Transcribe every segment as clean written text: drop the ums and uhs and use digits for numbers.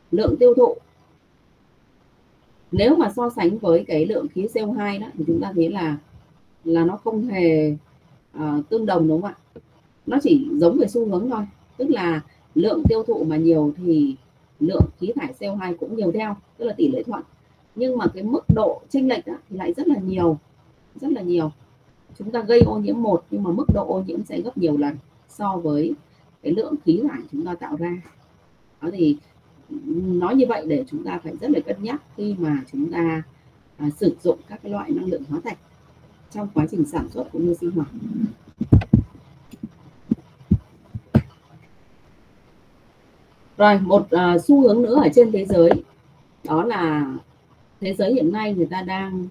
lượng tiêu thụ nếu mà so sánh với cái lượng khí CO2 đó thì chúng ta thấy là nó không hề tương đồng, đúng không ạ? Nó chỉ giống về xu hướng thôi, tức là lượng tiêu thụ mà nhiều thì lượng khí thải CO2 cũng nhiều theo, tức là tỷ lệ thuận. Nhưng mà cái mức độ chênh lệch thì lại rất là nhiều, rất là nhiều. Chúng ta gây ô nhiễm một nhưng mà mức độ ô nhiễm sẽ gấp nhiều lần so với cái lượng khí thải chúng ta tạo ra. Đó thì nói như vậy để chúng ta phải rất là cân nhắc khi mà chúng ta sử dụng các cái loại năng lượng hóa thạch trong quá trình sản xuất cũng như sinh hoạt. Rồi một xu hướng nữa ở trên thế giới đó là thế giới hiện nay người ta đang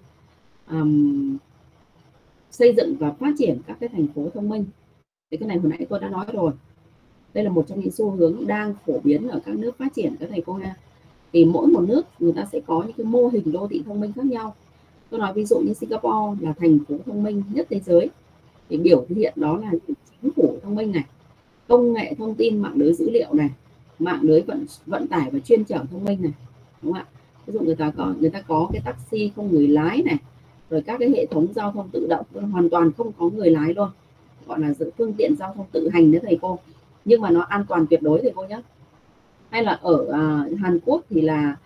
xây dựng và phát triển các cái thành phố thông minh. Thì cái này hồi nãy tôi đã nói rồi, đây là một trong những xu hướng đang phổ biến ở các nước phát triển các thầy cô ha. Thì mỗi một nước người ta sẽ có những cái mô hình đô thị thông minh khác nhau. Tôi nói ví dụ như Singapore là thành phố thông minh nhất thế giới, thì biểu hiện đó là chính phủ thông minh này, công nghệ thông tin mạng lưới dữ liệu này, mạng lưới vận tải và chuyên chở thông minh này, đúng không ạ? Ví dụ người ta có cái taxi không người lái này, rồi các cái hệ thống giao thông tự động hoàn toàn không có người lái luôn, gọi là phương tiện giao thông tự hành đấy thầy cô, nhưng mà nó an toàn tuyệt đối thầy cô nhé. Hay là ở Hàn Quốc thì là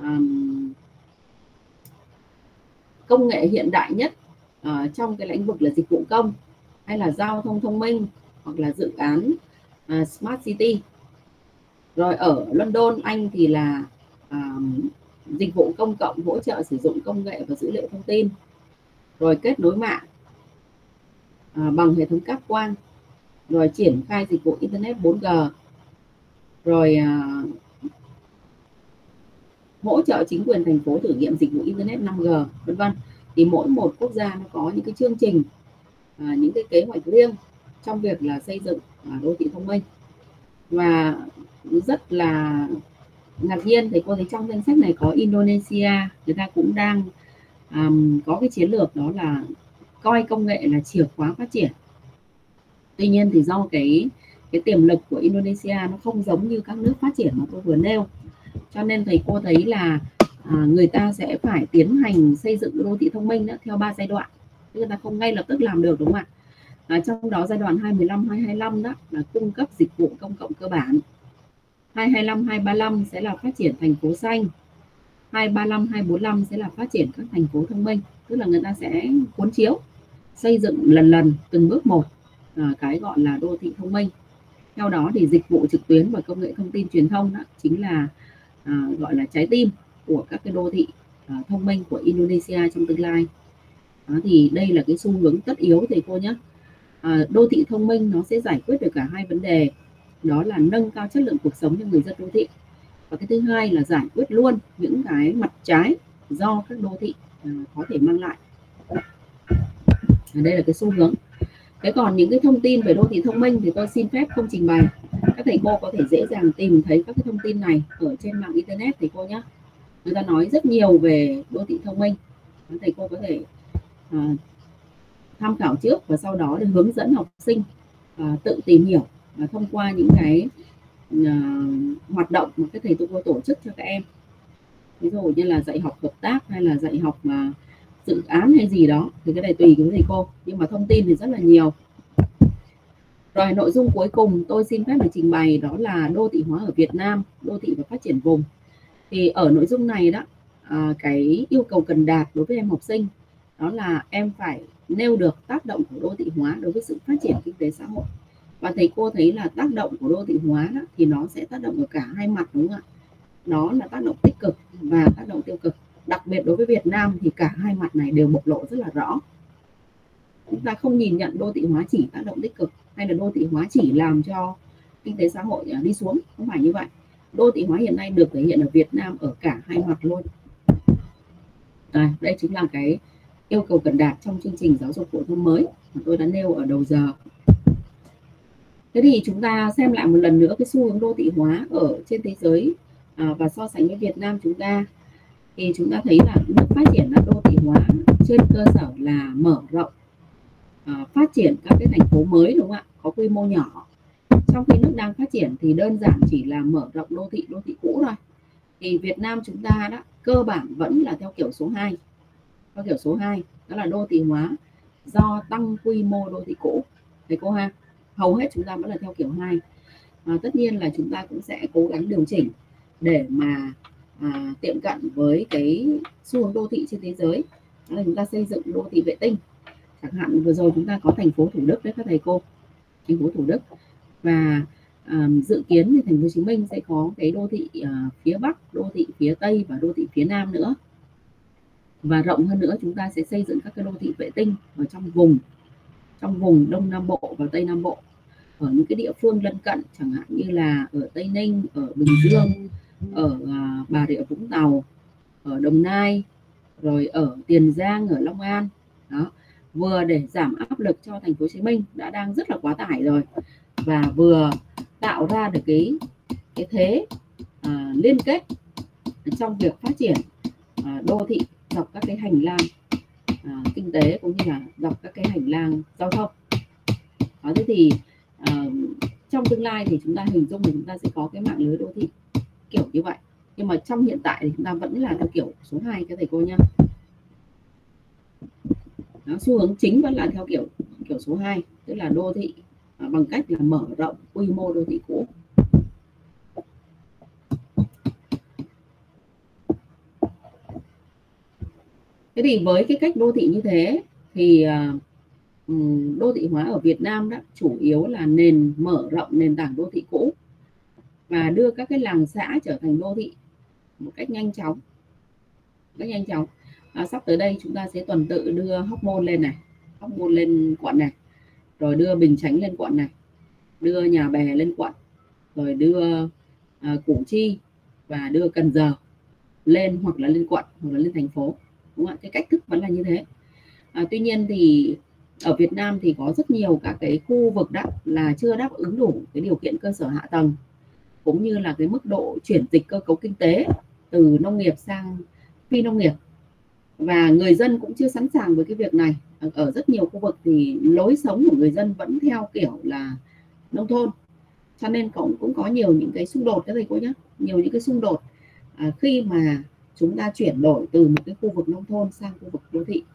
công nghệ hiện đại nhất trong cái lĩnh vực là dịch vụ công, hay là giao thông thông minh, hoặc là dự án Smart City. Rồi ở London, Anh thì là dịch vụ công cộng hỗ trợ sử dụng công nghệ và dữ liệu thông tin, rồi kết nối mạng bằng hệ thống cáp quang, rồi triển khai dịch vụ Internet 4G, rồi hỗ trợ chính quyền thành phố thử nghiệm dịch vụ Internet 5G, vân vân. Thì mỗi một quốc gia nó có những cái chương trình, những cái kế hoạch riêng trong việc là xây dựng đô thị thông minh. Và rất là ngạc nhiên thì cô thấy trong danh sách này có Indonesia, người ta cũng đang có cái chiến lược đó là coi công nghệ là chìa khóa phát triển. Tuy nhiên thì do cái tiềm lực của Indonesia nó không giống như các nước phát triển mà tôi vừa nêu, cho nên thầy cô thấy là người ta sẽ phải tiến hành xây dựng đô thị thông minh đó, theo 3 giai đoạn, người ta không ngay lập tức làm được, đúng không ạ? Trong đó giai đoạn 2015-2025 đó là cung cấp dịch vụ công cộng cơ bản, 2025-2035 sẽ là phát triển thành phố xanh, 2035-2045 sẽ là phát triển các thành phố thông minh. Tức là người ta sẽ cuốn chiếu xây dựng lần từng bước một cái gọi là đô thị thông minh. Theo đó thì dịch vụ trực tuyến và công nghệ thông tin truyền thông đó chính là gọi là trái tim của các cái đô thị thông minh của Indonesia trong tương lai. Thì đây là cái xu hướng tất yếu thầy cô nhé. Đô thị thông minh nó sẽ giải quyết được cả hai vấn đề, đó là nâng cao chất lượng cuộc sống cho người dân đô thị, và cái thứ hai là giải quyết luôn những cái mặt trái do các đô thị có thể mang lại. Đây là cái xu hướng. Thế còn những cái thông tin về đô thị thông minh thì tôi xin phép không trình bày. Các thầy cô có thể dễ dàng tìm thấy các cái thông tin này ở trên mạng internet thầy cô nhé. Người ta nói rất nhiều về đô thị thông minh, thầy cô có thể tham khảo trước và sau đó để hướng dẫn học sinh tự tìm hiểu thông qua những cái hoạt động mà các thầy cô tổ chức cho các em. Ví dụ như là dạy học hợp tác hay là dạy học dự án hay gì đó thì cái này tùy với thầy cô, nhưng mà thông tin thì rất là nhiều. Rồi nội dung cuối cùng tôi xin phép được trình bày đó là đô thị hóa ở Việt Nam, đô thị và phát triển vùng. Thì ở nội dung này đó, cái yêu cầu cần đạt đối với em học sinh đó là em phải nêu được tác động của đô thị hóa đối với sự phát triển kinh tế xã hội. Và thầy cô thấy là tác động của đô thị hóa đó, thì nó sẽ tác động ở cả hai mặt, đúng không ạ? Nó là tác động tích cực và tác động tiêu cực. Đặc biệt đối với Việt Nam thì cả hai mặt này đều bộc lộ rất là rõ. Chúng ta không nhìn nhận đô thị hóa chỉ tác động tích cực, hay là đô thị hóa chỉ làm cho kinh tế xã hội đi xuống, không phải như vậy. Đô thị hóa hiện nay được thể hiện ở Việt Nam ở cả hai mặt luôn. Đây chính là cái yêu cầu cần đạt trong chương trình giáo dục phổ thông mới mà tôi đã nêu ở đầu giờ. Thế thì chúng ta xem lại một lần nữa cái xu hướng đô thị hóa ở trên thế giới và so sánh với Việt Nam chúng ta, thì chúng ta thấy là nước phát triển là đô thị hóa trên cơ sở là mở rộng phát triển các cái thành phố mới, đúng không ạ, có quy mô nhỏ. Trong khi nước đang phát triển thì đơn giản chỉ là mở rộng đô thị cũ thôi. thì Việt Nam chúng ta đó cơ bản vẫn là theo kiểu số 2. Theo kiểu số 2 đó là đô thị hóa do tăng quy mô đô thị cũ. Thầy cô ha, hầu hết chúng ta vẫn là theo kiểu 2. Tất nhiên là chúng ta cũng sẽ cố gắng điều chỉnh để mà tiệm cận với cái xu hướng đô thị trên thế giới. Đó là chúng ta xây dựng đô thị vệ tinh. Chẳng hạn vừa rồi chúng ta có thành phố Thủ Đức đấy các thầy cô, thành phố Thủ Đức, và dự kiến thì thành phố Hồ Chí Minh sẽ có cái đô thị phía Bắc, đô thị phía Tây và đô thị phía Nam nữa. Và rộng hơn nữa chúng ta sẽ xây dựng các cái đô thị vệ tinh ở trong vùng Đông Nam Bộ và Tây Nam Bộ, ở những cái địa phương lân cận, chẳng hạn như là ở Tây Ninh, ở Bình Dương, ở Bà Rịa Vũng Tàu, ở Đồng Nai, rồi ở Tiền Giang, ở Long An. Đó, vừa để giảm áp lực cho thành phố Hồ Chí Minh đã đang rất là quá tải rồi, và vừa tạo ra được cái thế liên kết trong việc phát triển đô thị dọc các cái hành lang kinh tế cũng như là dọc các cái hành lang giao thông. Đó, thế thì trong tương lai thì chúng ta hình dung là chúng ta sẽ có cái mạng lưới đô thị kiểu như vậy, nhưng mà trong hiện tại thì chúng ta vẫn là theo kiểu số 2 các thầy cô nhá. Đó, xu hướng chính vẫn là theo kiểu số 2, tức là đô thị bằng cách là mở rộng quy mô đô thị cũ. Thế thì với cái cách đô thị như thế thì đô thị hóa ở Việt Nam đó chủ yếu là mở rộng nền tảng đô thị cũ và đưa các cái làng xã trở thành đô thị một cách nhanh chóng. Sắp tới đây chúng ta sẽ tuần tự đưa Hóc Môn lên này, Hóc Môn lên quận này, rồi đưa Bình Chánh lên quận này, đưa Nhà Bè lên quận, rồi đưa Củ Chi và đưa Cần Giờ lên, hoặc là lên quận hoặc là lên thành phố, đúng không ạ? Cái cách thức vẫn là như thế. Tuy nhiên thì ở Việt Nam thì có rất nhiều các cái khu vực đó là chưa đáp ứng đủ cái điều kiện cơ sở hạ tầng cũng như là cái mức độ chuyển dịch cơ cấu kinh tế từ nông nghiệp sang phi nông nghiệp, và người dân cũng chưa sẵn sàng với cái việc này. Ở rất nhiều khu vực thì lối sống của người dân vẫn theo kiểu là nông thôn, cho nên cũng có nhiều những cái xung đột các thầy cô nhé, nhiều những cái xung đột khi mà chúng ta chuyển đổi từ một cái khu vực nông thôn sang khu vực đô thị.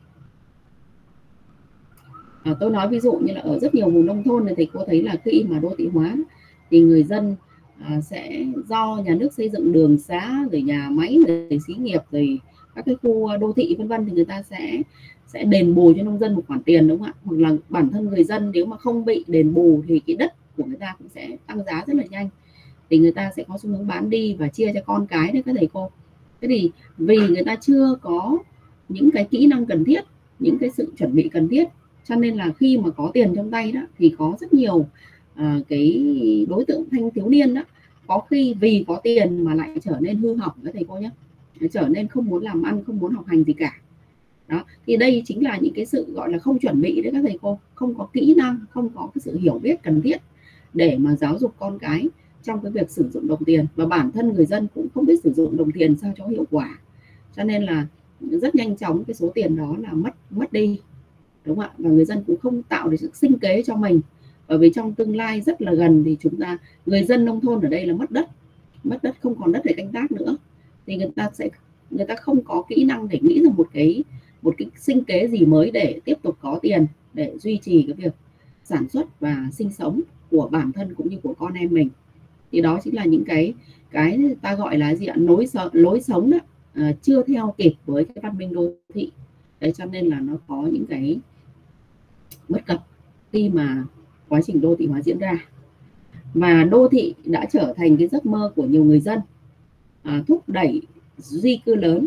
Tôi nói ví dụ như là ở rất nhiều vùng nông thôn thì thầy cô thấy là khi mà đô thị hóa thì người dân sẽ do nhà nước xây dựng đường xá, rồi nhà máy, rồi xí nghiệp, rồi các cái khu đô thị vân vân, thì người ta sẽ đền bù cho nông dân một khoản tiền, đúng không ạ? Hoặc là bản thân người dân nếu mà không bị đền bù thì cái đất của người ta cũng sẽ tăng giá rất là nhanh, thì người ta sẽ có xu hướng bán đi và chia cho con cái đấy các thầy cô. Thế thì vì người ta chưa có những cái kỹ năng cần thiết, những cái sự chuẩn bị cần thiết, cho nên là khi mà có tiền trong tay đó thì có rất nhiều cái đối tượng thanh thiếu niên đó, có khi vì có tiền mà lại trở nên hư hỏng các thầy cô nhé, trở nên không muốn làm ăn, không muốn học hành gì cả. Đó, thì đây chính là những cái sự gọi là không chuẩn bị đấy các thầy cô, không có kỹ năng, không có cái sự hiểu biết cần thiết để mà giáo dục con cái trong cái việc sử dụng đồng tiền, và bản thân người dân cũng không biết sử dụng đồng tiền sao cho hiệu quả, cho nên là rất nhanh chóng cái số tiền đó là mất đi, đúng không ạ? Và người dân cũng không tạo được sự sinh kế cho mình, bởi vì trong tương lai rất là gần thì người dân nông thôn ở đây là mất đất, không còn đất để canh tác nữa, thì người ta không có kỹ năng để nghĩ ra một cái sinh kế gì mới để tiếp tục có tiền để duy trì cái việc sản xuất và sinh sống của bản thân cũng như của con em mình. Thì đó chính là những cái ta gọi là gì ạ, lối sống đó chưa theo kịp với cái văn minh đô thị. Đấy, cho nên là nó có những cái bất cập khi mà quá trình đô thị hóa diễn ra. Và đô thị đã trở thành cái giấc mơ của nhiều người dân, thúc đẩy di cư lớn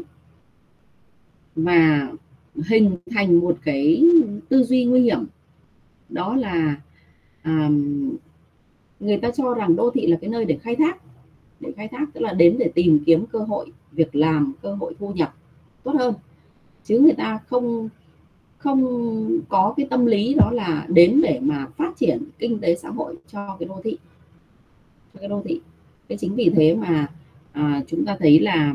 và hình thành một cái tư duy nguy hiểm, đó là người ta cho rằng đô thị là cái nơi để khai thác, tức là đến để tìm kiếm cơ hội việc làm, cơ hội thu nhập tốt hơn, chứ người ta không có cái tâm lý đó là đến để mà phát triển kinh tế xã hội cho cái đô thị. Thế chính vì thế mà chúng ta thấy là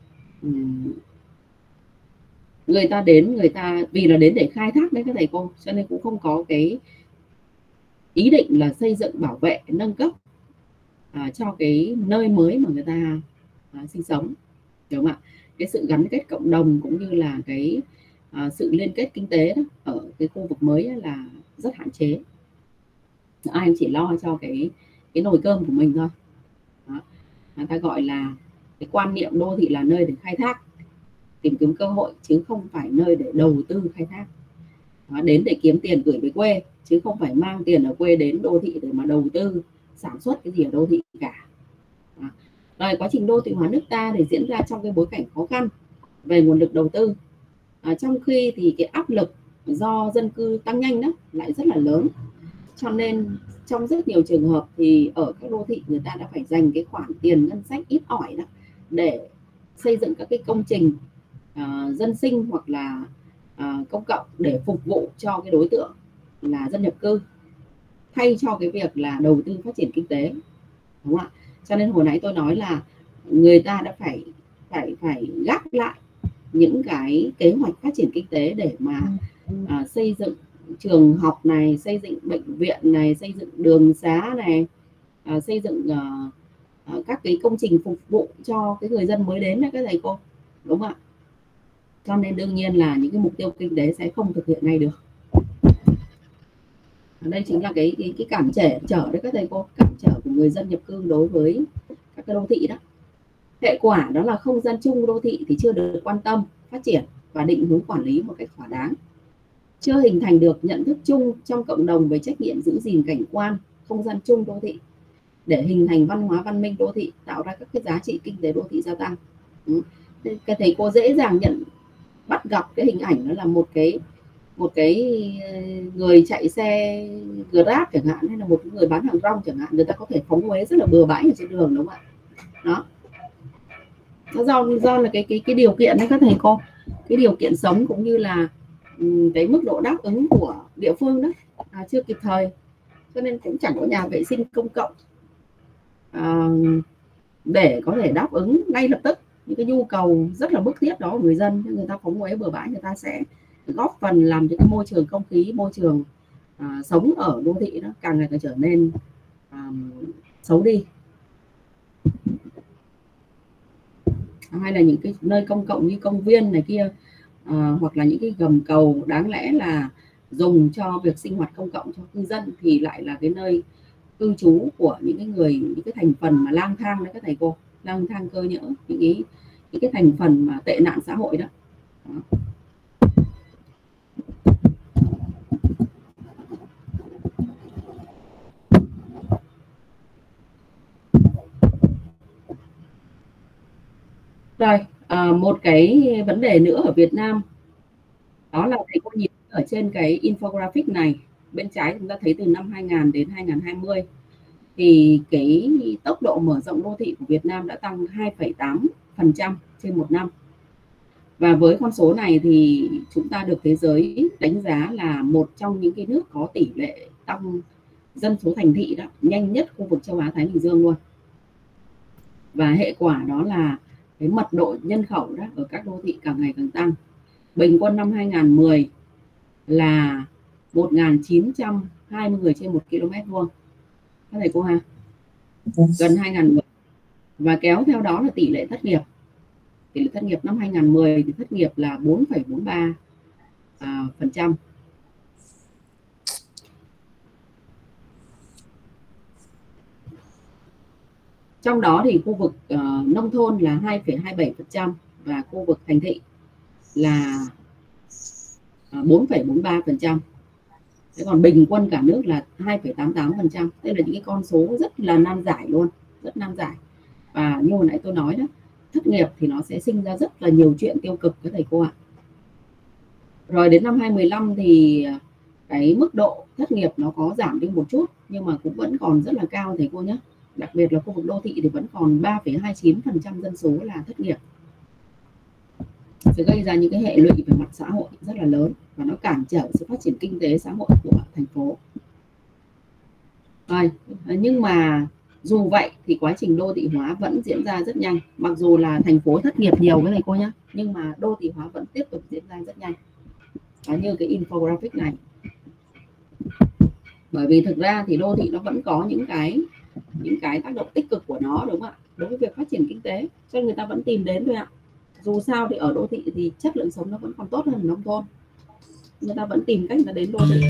người ta vì là đến để khai thác đấy các thầy cô, cho nên cũng không có cái ý định là xây dựng, bảo vệ, nâng cấp cho cái nơi mới mà người ta sinh sống, đúng không ạ? Cái sự gắn kết cộng đồng cũng như là cái sự liên kết kinh tế đó, ở cái khu vực mới là rất hạn chế. Ai chỉ lo cho cái nồi cơm của mình thôi. Đó. Người ta gọi là cái quan niệm đô thị là nơi để khai thác, tìm kiếm cơ hội, chứ không phải nơi để đầu tư khai thác. Đó, đến để kiếm tiền gửi về quê, chứ không phải mang tiền ở quê đến đô thị để mà đầu tư sản xuất cái gì ở đô thị cả. Đó. Rồi quá trình đô thị hóa nước ta thì diễn ra trong cái bối cảnh khó khăn về nguồn lực đầu tư, trong khi thì cái áp lực do dân cư tăng nhanh đó lại rất là lớn, cho nên trong rất nhiều trường hợp thì ở các đô thị người ta đã phải dành cái khoản tiền ngân sách ít ỏi đó để xây dựng các cái công trình dân sinh hoặc là công cộng để phục vụ cho cái đối tượng là dân nhập cư, thay cho cái việc là đầu tư phát triển kinh tế, đúng không ạ? Cho nên hồi nãy tôi nói là người ta đã phải gác lại những cái kế hoạch phát triển kinh tế để mà xây dựng trường học này, xây dựng bệnh viện này, xây dựng đường xá này, xây dựng các cái công trình phục vụ cho cái người dân mới đến đấy các thầy cô, đúng không ạ? Cho nên đương nhiên là những cái mục tiêu kinh tế sẽ không thực hiện ngay được. Đây chính là cái cản trở đấy các thầy cô, cản trở của người dân nhập cư đối với các cái đô thị đó. Hệ quả đó là không gian chung đô thị thì chưa được quan tâm, phát triển và định hướng quản lý một cách thỏa đáng. Chưa hình thành được nhận thức chung trong cộng đồng về trách nhiệm giữ gìn cảnh quan, không gian chung đô thị để hình thành văn hóa văn minh đô thị, tạo ra các cái giá trị kinh tế đô thị gia tăng. Các thầy cô dễ dàng bắt gặp cái hình ảnh đó là một cái người chạy xe Grab chẳng hạn, hay là một người bán hàng rong chẳng hạn, người ta có thể phóng uế rất là bừa bãi ở trên đường, đúng không ạ? Đó, nó do là cái điều kiện đấy các thầy cô, cái điều kiện sống cũng như là cái mức độ đáp ứng của địa phương đó chưa kịp thời, cho nên cũng chẳng có nhà vệ sinh công cộng để có thể đáp ứng ngay lập tức những cái nhu cầu rất là bức thiết đó của người dân. Người ta phóng uế bừa bãi, người ta sẽ góp phần làm cho cái môi trường không khí, môi trường sống ở đô thị đó càng ngày càng trở nên xấu đi. Hay là những cái nơi công cộng như công viên này kia, hoặc là những cái gầm cầu đáng lẽ là dùng cho việc sinh hoạt công cộng cho cư dân thì lại là cái nơi cư trú của những cái thành phần mà lang thang đấy các thầy cô, lang thang cơ nhỡ, những cái thành phần mà tệ nạn xã hội đó. Rồi, một cái vấn đề nữa ở Việt Nam đó là thầy cô nhìn ở trên cái infographic này, bên trái chúng ta thấy từ năm 2000 đến 2020 thì cái tốc độ mở rộng đô thị của Việt Nam đã tăng 2,8% trên một năm. Và với con số này thì chúng ta được thế giới đánh giá là một trong những cái nước có tỷ lệ tăng dân số thành thị đó nhanh nhất khu vực châu Á Thái Bình Dương luôn. Và hệ quả đó là cái mật độ nhân khẩu đó ở các đô thị càng ngày càng tăng. Bình quân năm 2010 là 1.920 người trên 1 km vuông. Các thầy cô ha, gần 2010. Và kéo theo đó là tỷ lệ thất nghiệp. Tỷ lệ thất nghiệp năm 2010 thì thất nghiệp là 4,43%. Trong đó thì khu vực nông thôn là 2,27% và khu vực thành thị là 4,43%. Thế còn bình quân cả nước là 2,88%. Đây là những cái con số rất là nan giải luôn, rất nan giải. Và như hồi nãy tôi nói đó, thất nghiệp thì nó sẽ sinh ra rất là nhiều chuyện tiêu cực các thầy cô ạ. Rồi đến năm 2015 thì cái mức độ thất nghiệp nó có giảm đi một chút, nhưng mà cũng vẫn còn rất là cao thầy cô nhé. Đặc biệt là khu vực đô thị thì vẫn còn 3,29% dân số là thất nghiệp, sẽ gây ra những cái hệ lụy về mặt xã hội rất là lớn và nó cản trở sự phát triển kinh tế xã hội của thành phố. Rồi, nhưng mà dù vậy thì quá trình đô thị hóa vẫn diễn ra rất nhanh. Mặc dù là thành phố thất nghiệp nhiều cái này cô nhé, nhưng mà đô thị hóa vẫn tiếp tục diễn ra rất nhanh. Đó, như cái infographic này. Bởi vì thực ra thì đô thị nó vẫn có những cái tác động tích cực của nó, đúng không ạ? đối với việc phát triển kinh tế, cho nên người ta vẫn tìm đến thôi ạ. Dù sao thì ở đô thị thì chất lượng sống nó vẫn còn tốt hơn nông thôn, người ta vẫn tìm cách là đến đô thị.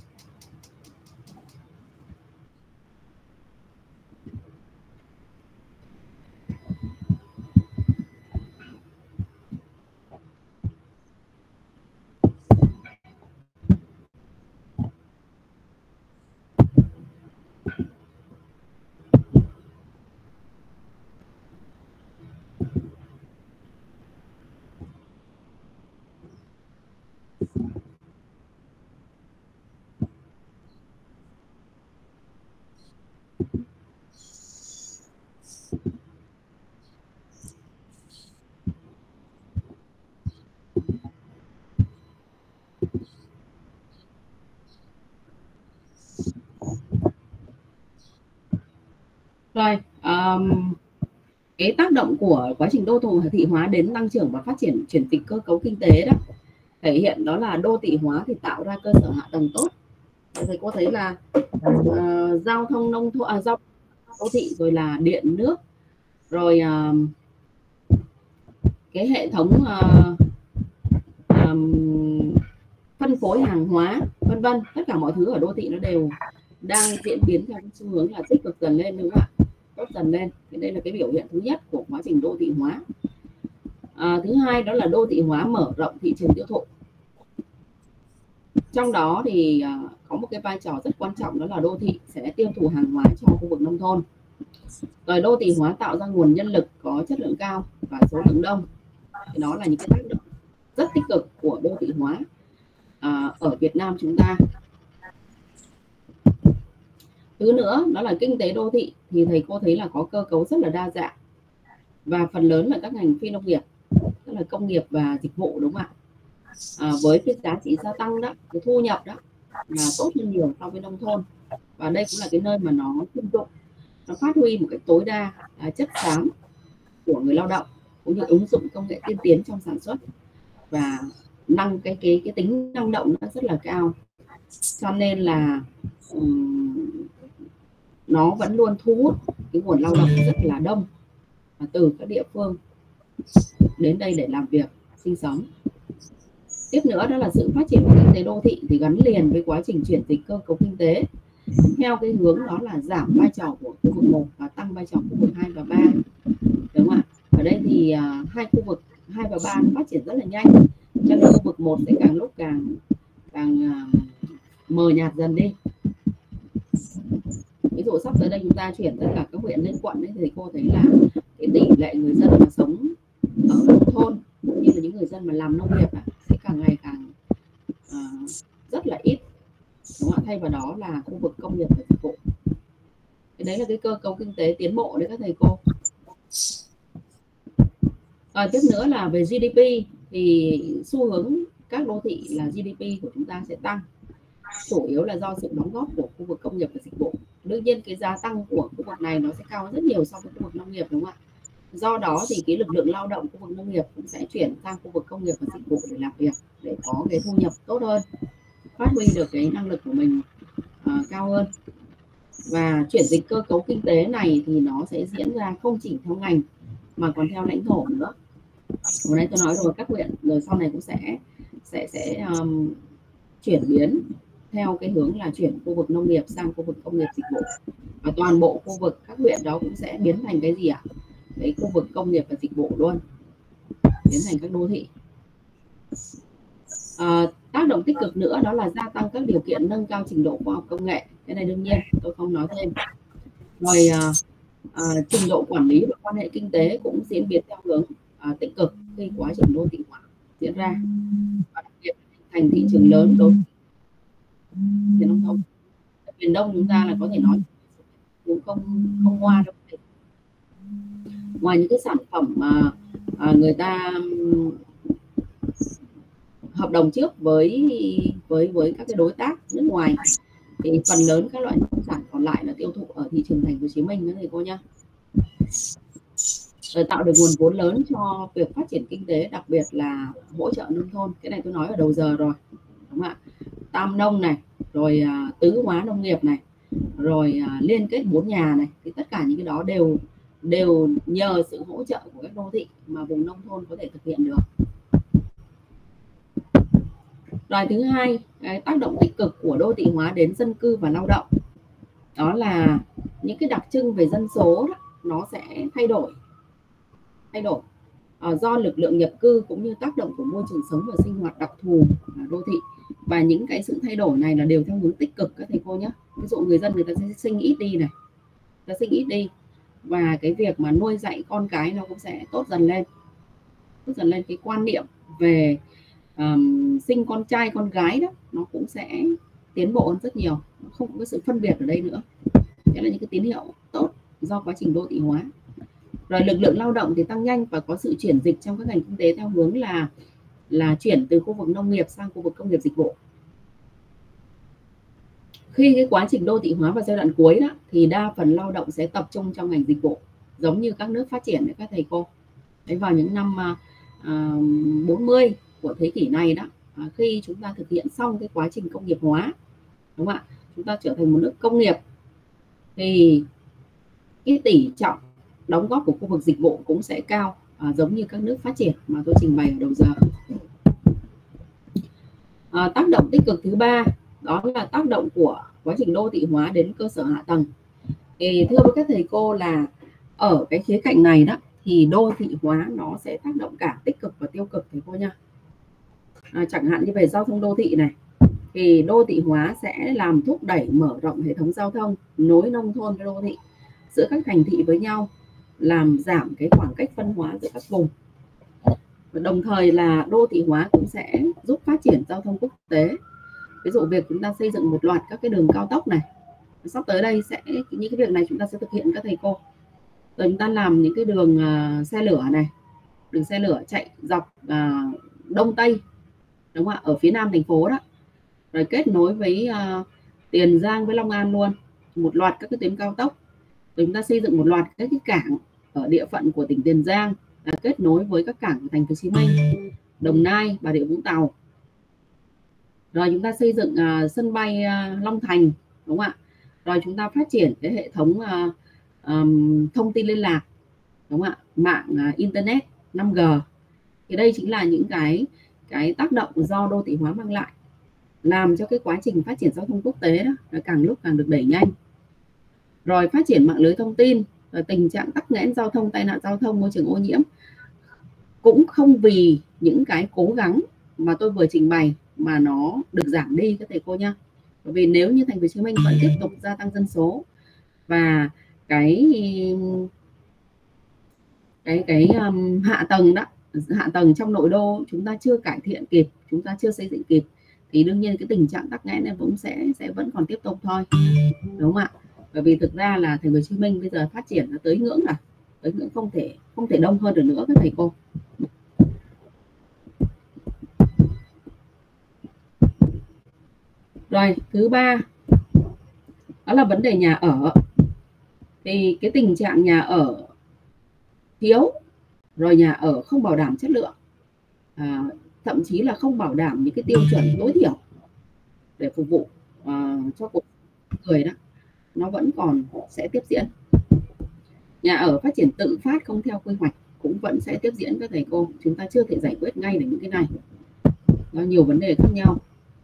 Rồi, cái tác động của quá trình đô thị hóa đến tăng trưởng và phát triển chuyển dịch cơ cấu kinh tế đó, thể hiện đó là đô thị hóa thì tạo ra cơ sở hạ tầng tốt. Thầy cô thấy là giao thông nông thôn, giao đô thị, rồi là điện nước, rồi cái hệ thống phân phối hàng hóa, vân vân, tất cả mọi thứ ở đô thị nó đều đang diễn biến theo cái xu hướng là tích cực dần lên, đúng không ạ? Tốt dần lên. Thì đây là cái biểu hiện thứ nhất của quá trình đô thị hóa. Thứ hai đó là đô thị hóa mở rộng thị trường tiêu thụ. Trong đó thì có một cái vai trò rất quan trọng, đó là đô thị sẽ tiêu thụ hàng hóa cho khu vực nông thôn. Rồi đô thị hóa tạo ra nguồn nhân lực có chất lượng cao và số lượng đông. Thì đó là những cái tác động rất tích cực của đô thị hóa ở Việt Nam chúng ta. Thứ nữa đó là kinh tế đô thị thì thầy cô thấy là có cơ cấu rất là đa dạng, và phần lớn là các ngành phi nông nghiệp, tức là công nghiệp và dịch vụ, đúng không ạ? Với cái giá trị gia tăng đó, cái thu nhập đó là tốt hơn nhiều so với nông thôn, và đây cũng là cái nơi mà nó ứng dụng, nó phát huy một cách tối đa chất xám của người lao động, cũng như ứng dụng công nghệ tiên tiến trong sản xuất, và cái tính năng động nó rất là cao, cho nên là nó vẫn luôn thu hút cái nguồn lao động rất là đông từ các địa phương đến đây để làm việc, sinh sống. Tiếp nữa đó là sự phát triển của kinh tế đô thị thì gắn liền với quá trình chuyển dịch cơ cấu kinh tế theo cái hướng đó là giảm vai trò của khu vực 1 và tăng vai trò khu vực 2 và 3, đúng không ạ? Ở đây thì hai khu vực 2 và 3 phát triển rất là nhanh, cho nên khu vực 1 sẽ càng lúc càng mờ nhạt dần đi. Ví dụ sắp tới đây chúng ta chuyển tất cả các huyện lên quận ấy, thì cô thấy là cái tỷ lệ người dân mà sống ở nông thôn cũng như là những người dân mà làm nông nghiệp sẽ càng ngày càng rất là ít, đúng không ạ? Thay vào đó là khu vực công nghiệp và dịch vụ. Cái đấy là cái cơ cấu kinh tế tiến bộ đấy các thầy cô. Tiếp nữa là về GDP thì xu hướng các đô thị là GDP của chúng ta sẽ tăng, chủ yếu là do sự đóng góp của khu vực công nghiệp và dịch vụ. Đương nhiên cái giá tăng của khu vực này nó sẽ cao rất nhiều so với khu vực nông nghiệp, đúng không ạ? Do đó thì cái lực lượng lao động khu vực nông nghiệp cũng sẽ chuyển sang khu vực công nghiệp và dịch vụ để làm việc, để có cái thu nhập tốt hơn, phát huy được cái năng lực của mình cao hơn. Và chuyển dịch cơ cấu kinh tế này thì nó sẽ diễn ra không chỉ theo ngành mà còn theo lãnh thổ nữa. Hôm nay tôi nói rồi, các huyện rồi sau này cũng sẽ chuyển biến theo cái hướng là chuyển khu vực nông nghiệp sang khu vực công nghiệp dịch vụ, và toàn bộ khu vực các huyện đó cũng sẽ biến thành cái gì ạ? Cái khu vực công nghiệp và dịch vụ luôn, biến thành các đô thị. Tác động tích cực nữa đó là gia tăng các điều kiện nâng cao trình độ khoa học công nghệ. Cái này đương nhiên tôi không nói thêm. Rồi trình độ quản lý và quan hệ kinh tế cũng diễn biến theo hướng tích cực khi quá trình đô thị hóa diễn ra, và đặc biệt thành thị trường lớn đối với nông thôn. Miền Đông chúng ta là có thể nói cũng không hoa đâu. Ngoài những cái sản phẩm mà người ta hợp đồng trước với các cái đối tác nước ngoài, thì phần lớn các loại nông sản còn lại là tiêu thụ ở thị trường thành phố Hồ Chí Minh, các thầy cô nhá. Rồi tạo được nguồn vốn lớn cho việc phát triển kinh tế, đặc biệt là hỗ trợ nông thôn. Cái này tôi nói ở đầu giờ rồi, đúng không ạ? Tam nông này, rồi tứ hóa nông nghiệp này, rồi liên kết 4 nhà này, thì tất cả những cái đó đều đều nhờ sự hỗ trợ của các đô thị mà vùng nông thôn có thể thực hiện được. Rồi thứ hai, cái tác động tích cực của đô thị hóa đến dân cư và lao động, đó là những cái đặc trưng về dân số đó, nó sẽ thay đổi do lực lượng nhập cư cũng như tác động của môi trường sống và sinh hoạt đặc thù đô thị. Và những cái sự thay đổi này là đều theo hướng tích cực các thầy cô nhé. Ví dụ người dân người ta sẽ sinh ít đi này, và cái việc mà nuôi dạy con cái nó cũng sẽ tốt dần lên. Cái quan niệm về sinh con trai con gái đó nó cũng sẽ tiến bộ hơn rất nhiều, không có sự phân biệt ở đây nữa. Đó là những cái tín hiệu tốt do quá trình đô thị hóa. Rồi lực lượng lao động thì tăng nhanh và có sự chuyển dịch trong các ngành kinh tế theo hướng là chuyển từ khu vực nông nghiệp sang khu vực công nghiệp dịch vụ. Khi cái quá trình đô thị hóa vào giai đoạn cuối đó thì đa phần lao động sẽ tập trung trong ngành dịch vụ, giống như các nước phát triển đấy các thầy cô. Đấy, vào những năm 40 của thế kỷ này đó, khi chúng ta thực hiện xong cái quá trình công nghiệp hóa, đúng không ạ, chúng ta trở thành một nước công nghiệp, thì cái tỷ trọng đóng góp của khu vực dịch vụ cũng sẽ cao, giống như các nước phát triển mà tôi trình bày ở đầu giờ. Tác động tích cực thứ ba đó là tác động của quá trình đô thị hóa đến cơ sở hạ tầng. Thì thưa với các thầy cô là ở cái khía cạnh này đó thì đô thị hóa nó sẽ tác động cả tích cực và tiêu cực thầy cô nha. Chẳng hạn như về giao thông đô thị này, thì đô thị hóa sẽ làm thúc đẩy mở rộng hệ thống giao thông nối nông thôn với đô thị giữa các thành thị với nhau, làm giảm cái khoảng cách phân hóa giữa các vùng. Và đồng thời là đô thị hóa cũng sẽ giúp phát triển giao thông quốc tế. Ví dụ việc chúng ta xây dựng một loạt các cái đường cao tốc này, sắp tới đây sẽ những cái việc này chúng ta sẽ thực hiện các thầy cô. Rồi chúng ta làm những cái đường xe lửa này, đường xe lửa chạy dọc đông tây, đúng không ạ, ở phía nam thành phố đó, rồi kết nối với Tiền Giang với Long An luôn, một loạt các cái tuyến cao tốc. Rồi chúng ta xây dựng một loạt các cái cảng ở địa phận của tỉnh Tiền Giang, kết nối với các cảng của thành phố Hồ Chí Minh, Đồng Nai, Bà Rịa Vũng Tàu. Rồi chúng ta xây dựng sân bay Long Thành, đúng không ạ. Rồi chúng ta phát triển cái hệ thống thông tin liên lạc, đúng không ạ, mạng internet 5G. Thì đây chính là những cái tác động do đô thị hóa mang lại, làm cho cái quá trình phát triển giao thông quốc tế đó nó càng lúc càng được đẩy nhanh. Rồi phát triển mạng lưới thông tin, rồi tình trạng tắc nghẽn giao thông, tai nạn giao thông, môi trường ô nhiễm cũng không vì những cái cố gắng mà tôi vừa trình bày mà nó được giảm đi các thầy cô nhá. Bởi vì nếu như thành phố Hồ Chí Minh vẫn tiếp tục gia tăng dân số và cái hạ tầng trong nội đô chúng ta chưa cải thiện kịp, chúng ta chưa xây dựng kịp, thì đương nhiên cái tình trạng tắc nghẽn này cũng sẽ vẫn còn tiếp tục thôi, đúng không ạ? Bởi vì thực ra là thành phố Hồ Chí Minh bây giờ phát triển nó tới ngưỡng không thể đông hơn được nữa các thầy cô. Rồi thứ ba đó là vấn đề nhà ở. Thì cái tình trạng nhà ở thiếu, rồi nhà ở không bảo đảm chất lượng, thậm chí là không bảo đảm những cái tiêu chuẩn tối thiểu để phục vụ cho cuộc người đó, nó vẫn còn sẽ tiếp diễn. Nhà ở phát triển tự phát không theo quy hoạch cũng vẫn sẽ tiếp diễn các thầy cô. Chúng ta chưa thể giải quyết ngay được những cái này, có nhiều vấn đề khác nhau.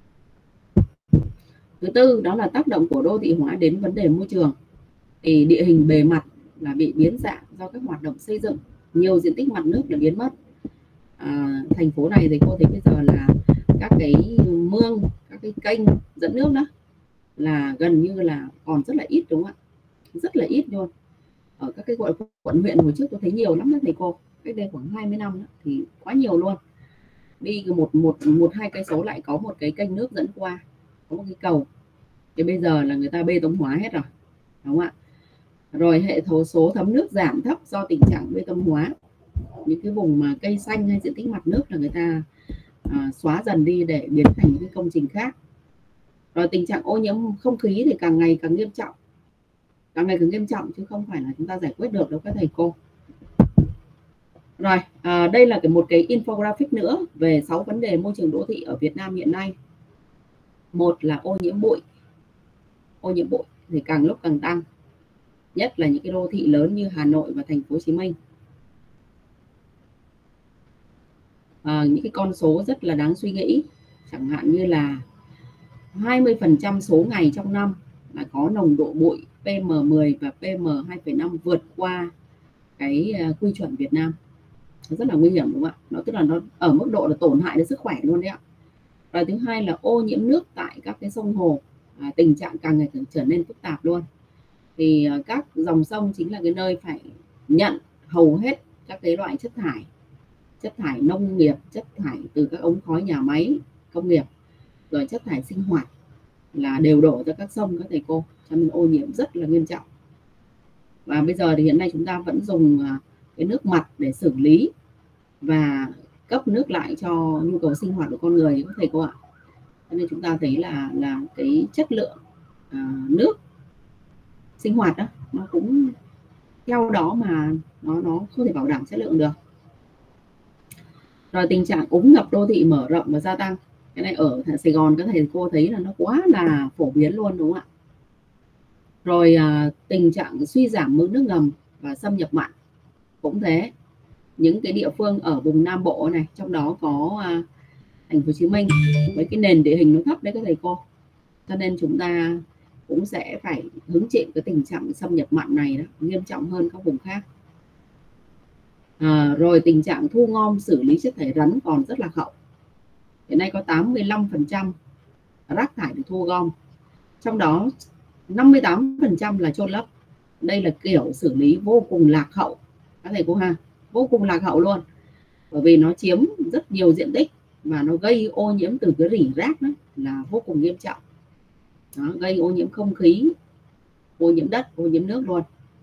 Thứ tư đó là tác động của đô thị hóa đến vấn đề môi trường. Thì địa hình bề mặt là bị biến dạng do các hoạt động xây dựng, nhiều diện tích mặt nước đã biến mất. Thành phố này thì cô thấy bây giờ là các cái mương, các cái kênh dẫn nước đó là gần như là còn rất là ít, đúng không ạ? Rất là ít luôn. Ở các cái quận huyện hồi trước tôi thấy nhiều lắm đó thầy cô, cách đây khoảng 20 năm đó, thì quá nhiều luôn. Đi một hai cây số lại có một cái kênh nước dẫn qua, có một cái cầu. Thì bây giờ là người ta bê tông hóa hết rồi, đúng không ạ? Rồi hệ số thấm nước giảm thấp do tình trạng bê tông hóa. Những cái vùng mà cây xanh hay diện tích mặt nước là người ta xóa dần đi để biến thành những cái công trình khác. Rồi tình trạng ô nhiễm không khí thì càng ngày càng nghiêm trọng, chứ không phải là chúng ta giải quyết được đâu các thầy cô. Rồi đây là một cái infographic nữa về 6 vấn đề môi trường đô thị ở Việt Nam hiện nay. Một là ô nhiễm bụi thì càng lúc càng tăng. nhất là những cái đô thị lớn như Hà Nội và thành phố Hồ Chí Minh. Những cái con số rất là đáng suy nghĩ, chẳng hạn như là 20% số ngày trong năm là có nồng độ bụi PM10 và PM2,5 vượt qua cái quy chuẩn Việt Nam. Nó rất là nguy hiểm, đúng không ạ? Nó tức là nó ở mức độ là tổn hại đến sức khỏe luôn đấy ạ. Và thứ hai là ô nhiễm nước tại các cái sông hồ, tình trạng càng ngày càng trở nên phức tạp luôn. Thì các dòng sông chính là cái nơi phải nhận hầu hết các cái loại chất thải nông nghiệp, chất thải từ các ống khói nhà máy công nghiệp, rồi chất thải sinh hoạt là đều đổ ra các sông các thầy cô, cho nên ô nhiễm rất là nghiêm trọng. Và bây giờ thì hiện nay chúng ta vẫn dùng cái nước mặt để xử lý và cấp nước lại cho nhu cầu sinh hoạt của con người các thầy cô ạ. Cho nên chúng ta thấy là cái chất lượng nước sinh hoạt đó nó cũng theo đó mà nó không thể bảo đảm chất lượng được. Rồi tình trạng úng ngập đô thị mở rộng và gia tăng, cái này ở Sài Gòn các thầy cô thấy là nó quá là phổ biến luôn, đúng không ạ? Rồi tình trạng suy giảm mực nước ngầm và xâm nhập mặn cũng thế. Những cái địa phương ở vùng Nam Bộ này, trong đó có thành phố Hồ Chí Minh, với cái nền địa hình nó thấp đấy các thầy cô, cho nên chúng ta cũng sẽ phải hứng chịu cái tình trạng xâm nhập mặn này đó, nghiêm trọng hơn các vùng khác. Rồi tình trạng thu gom xử lý chất thải rắn còn rất là hậu. Hiện nay có 85% rác thải được thu gom, trong đó 58% là chôn lấp. Đây là kiểu xử lý vô cùng lạc hậu các thầy cô ha, vô cùng lạc hậu luôn, bởi vì nó chiếm rất nhiều diện tích và nó gây ô nhiễm từ cái rỉ rác đó là vô cùng nghiêm trọng. Đó, gây ô nhiễm không khí, ô nhiễm đất, ô nhiễm nước luôn.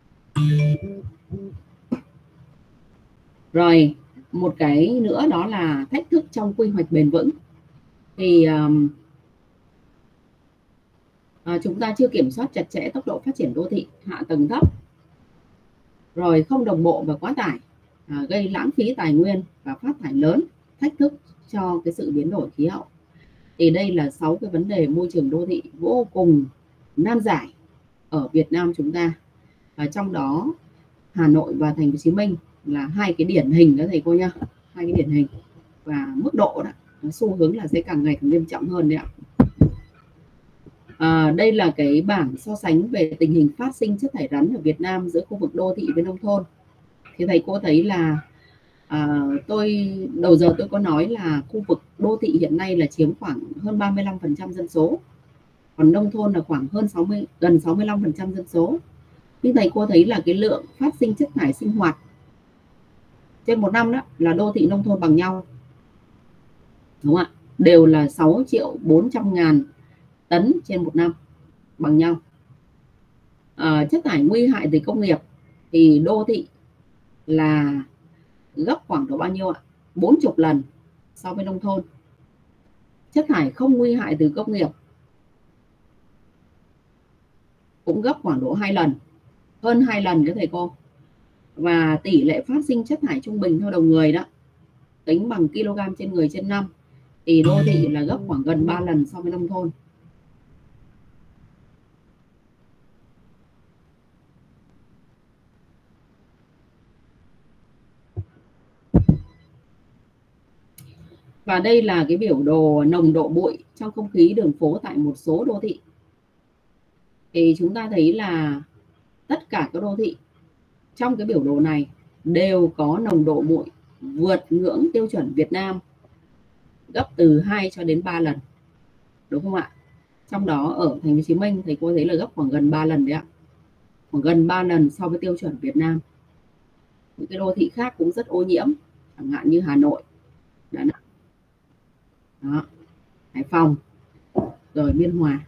Rồi một cái nữa đó là thách thức trong quy hoạch bền vững. Thì chúng ta chưa kiểm soát chặt chẽ tốc độ phát triển đô thị, hạ tầng thấp, rồi không đồng bộ và quá tải, gây lãng phí tài nguyên và phát thải lớn, thách thức cho cái sự biến đổi khí hậu. Thì đây là 6 cái vấn đề môi trường đô thị vô cùng nan giải ở Việt Nam chúng ta. Và trong đó Hà Nội và thành phố Hồ Chí Minh là hai cái điển hình đó thầy cô nha, hai cái điển hình, và mức độ đó nó xu hướng là sẽ càng ngày càng nghiêm trọng hơn đấy ạ. Đây là cái bảng so sánh về tình hình phát sinh chất thải rắn ở Việt Nam giữa khu vực đô thị với nông thôn. Thì thầy cô thấy là tôi đầu giờ tôi có nói là khu vực đô thị hiện nay là chiếm khoảng hơn 35% dân số, còn nông thôn là khoảng gần 65% dân số. Nhưng thầy cô thấy là cái lượng phát sinh chất thải sinh hoạt trên một năm đó là đô thị nông thôn bằng nhau, đúng không ạ? Đều là 6.400.000 tấn trên một năm, bằng nhau. Chất thải nguy hại từ công nghiệp thì đô thị là gấp khoảng độ bao nhiêu ạ? 40 lần so với nông thôn. Chất thải không nguy hại từ công nghiệp cũng gấp khoảng độ 2 lần, hơn 2 lần các thầy cô. Và tỷ lệ phát sinh chất thải trung bình theo đầu người đó, tính bằng kg trên người trên năm, thì đô thị là gấp khoảng gần 3 lần so với nông thôn. Và đây là cái biểu đồ nồng độ bụi trong không khí đường phố tại một số đô thị. Thì chúng ta thấy là tất cả các đô thị trong cái biểu đồ này đều có nồng độ bụi vượt ngưỡng tiêu chuẩn Việt Nam gấp từ 2 cho đến 3 lần, đúng không ạ? Trong đó ở thành phố Hồ Chí Minh thầy cô thấy là gấp khoảng gần 3 lần đấy ạ, khoảng gần 3 lần so với tiêu chuẩn Việt Nam. Những cái đô thị khác cũng rất ô nhiễm, chẳng hạn như Hà Nội, Đà Nẵng, đó, Hải Phòng, rồi Biên Hòa.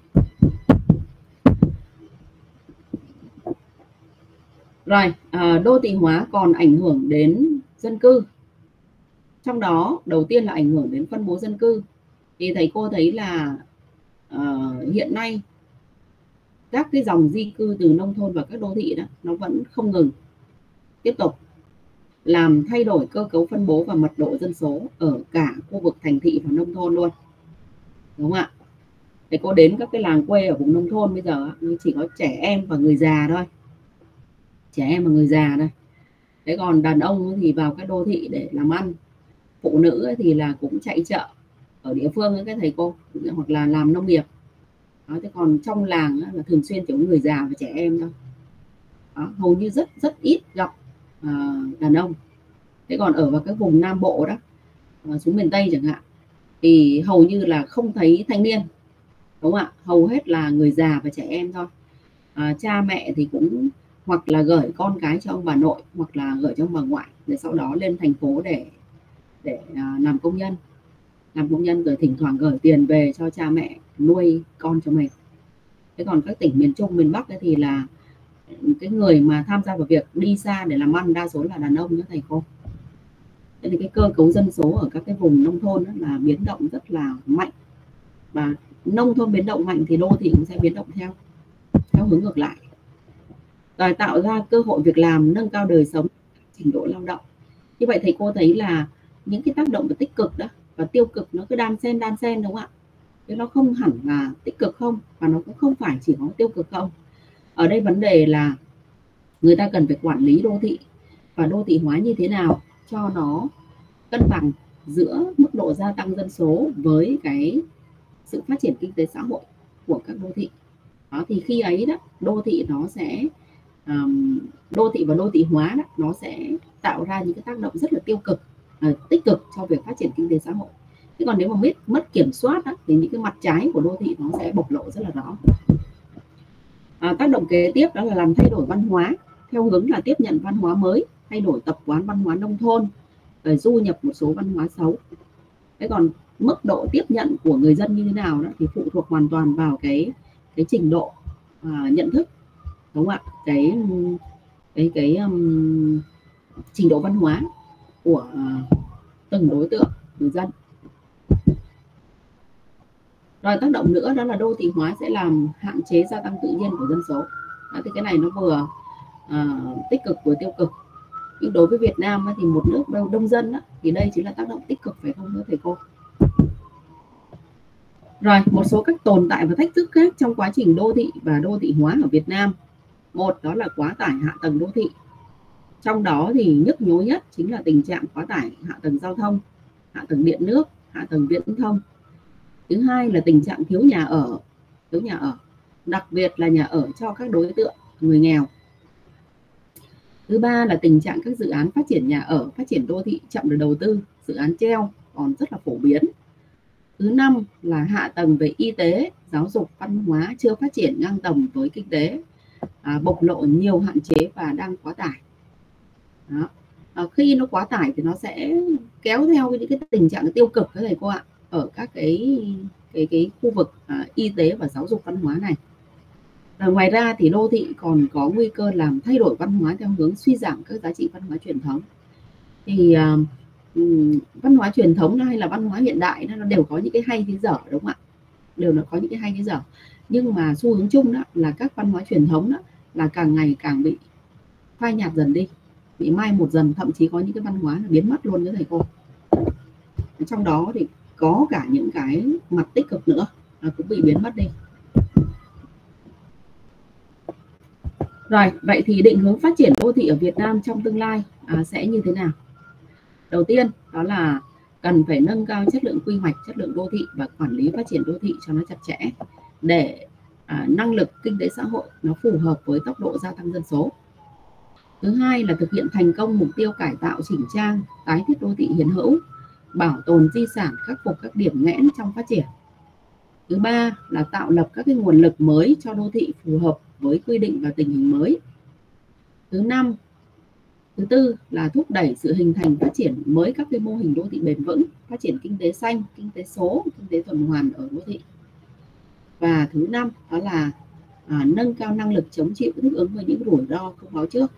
Rồi đô thị hóa còn ảnh hưởng đến dân cư, trong đó đầu tiên là ảnh hưởng đến phân bố dân cư. Thì thầy cô thấy là hiện nay các cái dòng di cư từ nông thôn vào các đô thị đó nó vẫn không ngừng tiếp tục làm thay đổi cơ cấu phân bố và mật độ dân số ở cả khu vực thành thị và nông thôn luôn, đúng không ạ? Thầy cô đến các cái làng quê ở vùng nông thôn bây giờ chỉ có trẻ em và người già thôi, trẻ em và người già đây. Thế còn đàn ông thì vào các đô thị để làm ăn, phụ nữ thì là cũng chạy chợ ở địa phương với các thầy cô, hoặc là làm nông nghiệp. Đó, thế còn trong làng là thường xuyên chỉ có người già và trẻ em thôi. Đó, hầu như rất ít gặp đàn ông. Thế còn ở vào các vùng Nam Bộ đó, xuống miền Tây chẳng hạn, thì hầu như là không thấy thanh niên, đúng không ạ? Hầu hết là người già và trẻ em thôi. Cha mẹ thì cũng hoặc là gửi con cái cho ông bà nội, hoặc là gửi cho ông bà ngoại, để sau đó lên thành phố để làm công nhân, rồi thỉnh thoảng gửi tiền về cho cha mẹ nuôi con cho mình. Thế còn các tỉnh miền Trung, miền Bắc ấy thì là cái người mà tham gia vào việc đi xa để làm ăn đa số là đàn ông nhé thầy cô. Thế thì cái cơ cấu dân số ở các cái vùng nông thôn là biến động rất là mạnh, và nông thôn biến động mạnh thì đô thị cũng sẽ biến động theo hướng ngược lại. Rồi tạo ra cơ hội việc làm, nâng cao đời sống, trình độ lao động. Như vậy thầy cô thấy là những cái tác động về tích cực đó và tiêu cực nó cứ đan xen đúng không ạ? Chứ nó không hẳn là tích cực không, và nó cũng không phải chỉ có tiêu cực không. Ở đây vấn đề là người ta cần phải quản lý đô thị và đô thị hóa như thế nào cho nó cân bằng giữa mức độ gia tăng dân số với cái sự phát triển kinh tế xã hội của các đô thị. Đó, thì khi ấy đó, đô thị nó sẽ đô thị và đô thị hóa đó, nó sẽ tạo ra những cái tác động rất là tiêu cực, tích cực cho việc phát triển kinh tế xã hội. Thế còn nếu mà mất kiểm soát đó, thì những cái mặt trái của đô thị nó sẽ bộc lộ rất là rõ. Tác động kế tiếp đó là làm thay đổi văn hóa theo hướng là tiếp nhận văn hóa mới, thay đổi tập quán văn hóa nông thôn, rồi du nhập một số văn hóa xấu. Thế còn mức độ tiếp nhận của người dân như thế nào đó thì phụ thuộc hoàn toàn vào cái trình độ nhận thức, đúng không ạ? Cái trình độ văn hóa của từng đối tượng người dân. Rồi tác động nữa đó là đô thị hóa sẽ làm hạn chế gia tăng tự nhiên của dân số. Đó, thì cái này nó vừa tích cực vừa tiêu cực. Nhưng đối với Việt Nam thì một nước đông dân thì đây chính là tác động tích cực, phải không thưa thầy cô? Rồi, một số các tồn tại và thách thức khác trong quá trình đô thị và đô thị hóa ở Việt Nam. Một đó là quá tải hạ tầng đô thị. Trong đó thì nhức nhối nhất chính là tình trạng quá tải hạ tầng giao thông, hạ tầng điện nước, hạ tầng viễn thông. Thứ hai là tình trạng thiếu nhà ở, đặc biệt là nhà ở cho các đối tượng người nghèo. Thứ ba là tình trạng các dự án phát triển nhà ở, phát triển đô thị chậm được đầu tư, dự án treo còn rất là phổ biến. Thứ năm là hạ tầng về y tế, giáo dục, văn hóa chưa phát triển ngang tầm với kinh tế, bộc lộ nhiều hạn chế và đang quá tải. Đó. Khi nó quá tải thì nó sẽ kéo theo những cái tình trạng tiêu cực các thầy cô ạ, ở các cái khu vực y tế và giáo dục văn hóa này. Ngoài ra thì đô thị còn có nguy cơ làm thay đổi văn hóa theo hướng suy giảm các giá trị văn hóa truyền thống. Thì văn hóa truyền thống hay là văn hóa hiện đại nó đều có những cái hay cái dở, đúng không ạ? Đều nó có những cái hay cái dở. Nhưng mà xu hướng chung đó là các văn hóa truyền thống đó là càng ngày càng bị phai nhạt dần đi, bị mai một dần, thậm chí có những cái văn hóa là biến mất luôn đó thầy cô. Trong đó thì có cả những cái mặt tích cực nữa cũng bị biến mất đi. Rồi, vậy thì định hướng phát triển đô thị ở Việt Nam trong tương lai sẽ như thế nào? Đầu tiên đó là cần phải nâng cao chất lượng quy hoạch, chất lượng đô thị và quản lý phát triển đô thị cho nó chặt chẽ để năng lực kinh tế xã hội nó phù hợp với tốc độ gia tăng dân số. Thứ hai là thực hiện thành công mục tiêu cải tạo chỉnh trang, tái thiết đô thị hiện hữu, bảo tồn di sản, khắc phục các điểm nghẽn trong phát triển. Thứ ba là tạo lập các cái nguồn lực mới cho đô thị phù hợp với quy định và tình hình mới. Thứ tư là thúc đẩy sự hình thành phát triển mới các cái mô hình đô thị bền vững, phát triển kinh tế xanh, kinh tế số, kinh tế tuần hoàn ở đô thị. Và thứ năm đó là nâng cao năng lực chống chịu, thích ứng với những rủi ro không báo trước.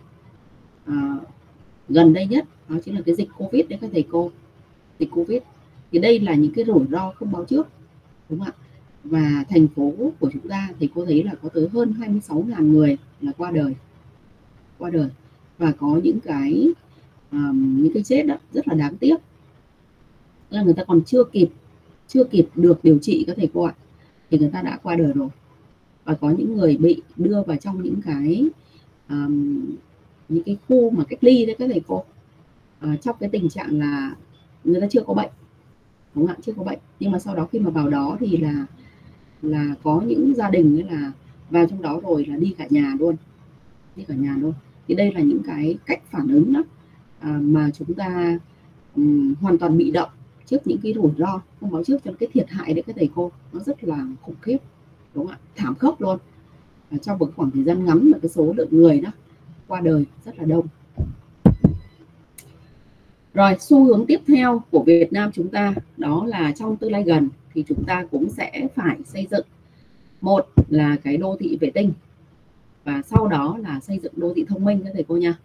Gần đây nhất đó chính là cái dịch Covid đấy các thầy cô. Dịch Covid thì đây là những cái rủi ro không báo trước, đúng không ạ? Và thành phố của chúng ta thì cô thấy là có tới hơn 26.000 người là qua đời, và có những cái chết đó rất là đáng tiếc, là người ta còn chưa kịp được điều trị các thầy cô ạ, thì người ta đã qua đời rồi. Và có những người bị đưa vào trong những cái những cái khu mà cách ly đấy các thầy cô, trong cái tình trạng là người ta chưa có bệnh, đúng không ạ, chưa có bệnh, nhưng mà sau đó khi mà vào đó thì là có những gia đình ấy là vào trong đó rồi là đi cả nhà luôn, thì đây là những cái cách phản ứng đó mà chúng ta hoàn toàn bị động trước những cái rủi ro không báo trước, cho cái thiệt hại đấy các thầy cô nó rất là khủng khiếp, đúng không ạ, thảm khốc luôn. Trong một khoảng thời gian ngắn mà cái số lượng người đó qua đời rất là đông. Rồi, xu hướng tiếp theo của Việt Nam chúng ta đó là trong tương lai gần thì chúng ta cũng sẽ phải xây dựng, một là cái đô thị vệ tinh, và sau đó là xây dựng đô thị thông minh các thầy cô nha.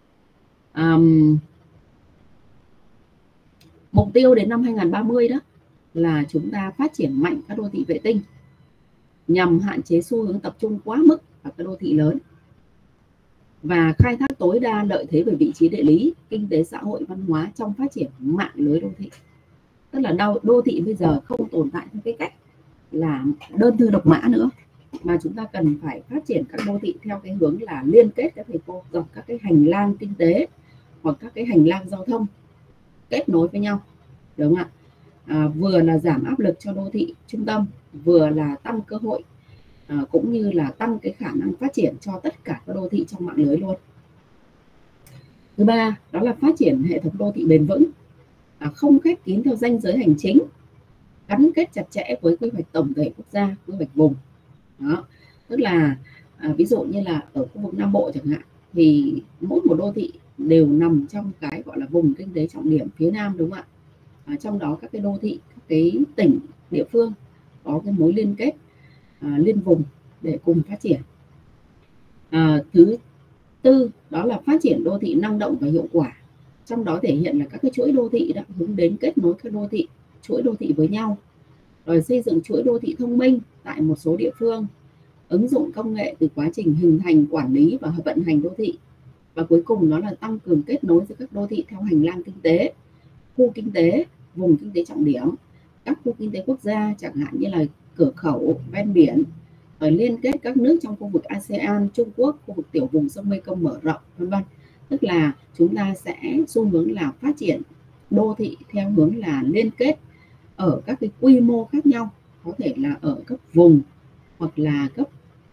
Mục tiêu đến năm 2030 đó là chúng ta phát triển mạnh các đô thị vệ tinh nhằm hạn chế xu hướng tập trung quá mức vào các đô thị lớn và khai thác tối đa lợi thế về vị trí địa lý, kinh tế xã hội, văn hóa trong phát triển mạng lưới đô thị. Tức là đô thị bây giờ không tồn tại theo cái cách là đơn thư độc mã nữa, mà chúng ta cần phải phát triển các đô thị theo cái hướng là liên kết các thầy cô dọc các cái hành lang kinh tế hoặc các cái hành lang giao thông kết nối với nhau, đúng không ạ? Vừa là giảm áp lực cho đô thị trung tâm, vừa là tăng cơ hội cũng như là tăng cái khả năng phát triển cho tất cả các đô thị trong mạng lưới luôn. Thứ ba đó là phát triển hệ thống đô thị bền vững, không khép kín theo ranh giới hành chính, gắn kết chặt chẽ với quy hoạch tổng thể quốc gia, quy hoạch vùng. Đó, tức là ví dụ như là ở khu vực Nam Bộ chẳng hạn, thì mỗi một đô thị đều nằm trong cái gọi là vùng kinh tế trọng điểm phía Nam, đúng không ạ? Trong đó các cái đô thị, các cái tỉnh, địa phương có cái mối liên kết liên vùng để cùng phát triển. Thứ tư đó là phát triển đô thị năng động và hiệu quả, trong đó thể hiện là các cái chuỗi đô thị đã hướng đến kết nối các đô thị, chuỗi đô thị với nhau, rồi xây dựng chuỗi đô thị thông minh tại một số địa phương, ứng dụng công nghệ từ quá trình hình thành, quản lý và vận hành đô thị, và cuối cùng đó là tăng cường kết nối giữa các đô thị theo hành lang kinh tế, khu kinh tế, vùng kinh tế trọng điểm, các khu kinh tế quốc gia chẳng hạn như là cửa khẩu ven biển, rồi liên kết các nước trong khu vực ASEAN, Trung Quốc, khu vực tiểu vùng sông Mekong mở rộng, vân vân. Tức là chúng ta sẽ xu hướng là phát triển đô thị theo hướng là liên kết ở các cái quy mô khác nhau, có thể là ở cấp vùng hoặc là cấp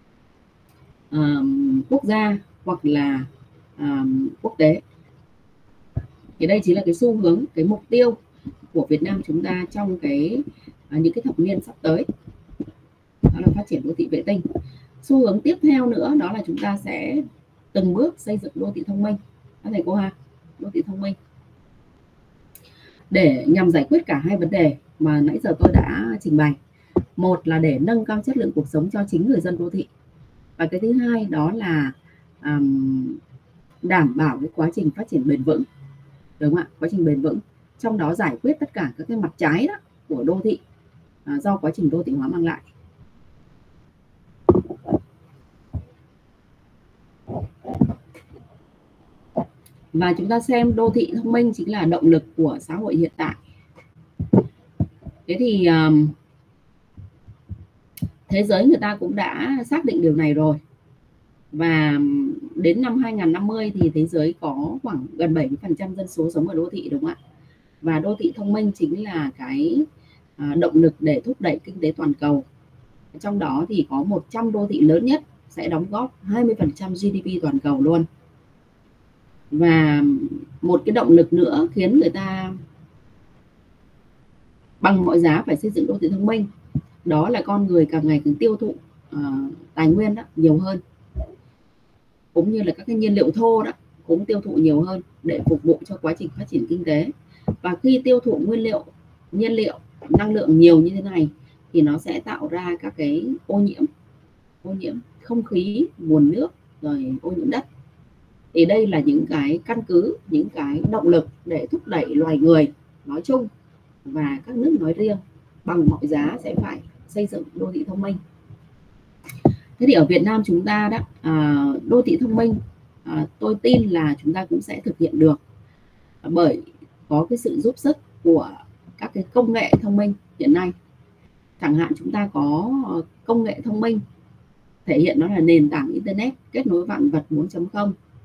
quốc gia hoặc là quốc tế. Thì đây chính là cái xu hướng, cái mục tiêu của Việt Nam chúng ta trong cái những cái thập niên sắp tới, đó là phát triển đô thị vệ tinh. Xu hướng tiếp theo nữa đó là chúng ta sẽ từng bước xây dựng đô thị thông minh các thầy cô ha, đô thị thông minh để nhằm giải quyết cả hai vấn đề mà nãy giờ tôi đã trình bày. Một là để nâng cao chất lượng cuộc sống cho chính người dân đô thị, và cái thứ hai đó là đảm bảo cái quá trình phát triển bền vững, đúng không ạ? Quá trình bền vững trong đó giải quyết tất cả các cái mặt trái đó của đô thị do quá trình đô thị hóa mang lại. Và chúng ta xem đô thị thông minh chính là động lực của xã hội hiện tại. Thế thì thế giới người ta cũng đã xác định điều này rồi. Và đến năm 2050 thì thế giới có khoảng gần 70% dân số sống ở đô thị, đúng không ạ? Và đô thị thông minh chính là cái động lực để thúc đẩy kinh tế toàn cầu. Trong đó thì có 100 đô thị lớn nhất sẽ đóng góp 20% GDP toàn cầu luôn. Và một cái động lực nữa khiến người ta bằng mọi giá phải xây dựng đô thị thông minh, đó là con người càng ngày càng tiêu thụ tài nguyên đó nhiều hơn, cũng như là các cái nhiên liệu thô đó cũng tiêu thụ nhiều hơn để phục vụ cho quá trình phát triển kinh tế. Và khi tiêu thụ nhiên liệu, năng lượng nhiều như thế này thì nó sẽ tạo ra các cái ô nhiễm không khí, nguồn nước, rồi ô nhiễm đất. Thì đây là những cái căn cứ, những cái động lực để thúc đẩy loài người nói chung và các nước nói riêng bằng mọi giá sẽ phải xây dựng đô thị thông minh. Thế thì ở Việt Nam chúng ta đó, đô thị thông minh tôi tin là chúng ta cũng sẽ thực hiện được, bởi có cái sự giúp sức của các cái công nghệ thông minh hiện nay. Chẳng hạn chúng ta có công nghệ thông minh thể hiện nó là nền tảng internet kết nối vạn vật 4.0,